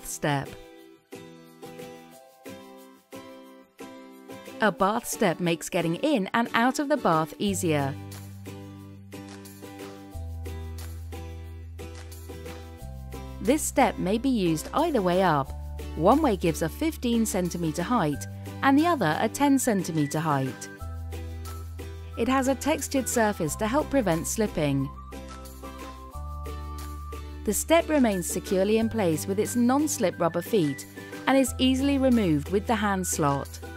Bath Step. A bath step makes getting in and out of the bath easier. This step may be used either way up. One way gives a 15 cm height and the other a 10 cm height. It has a textured surface to help prevent slipping. The step remains securely in place with its non-slip rubber feet and is easily removed with the hand slot.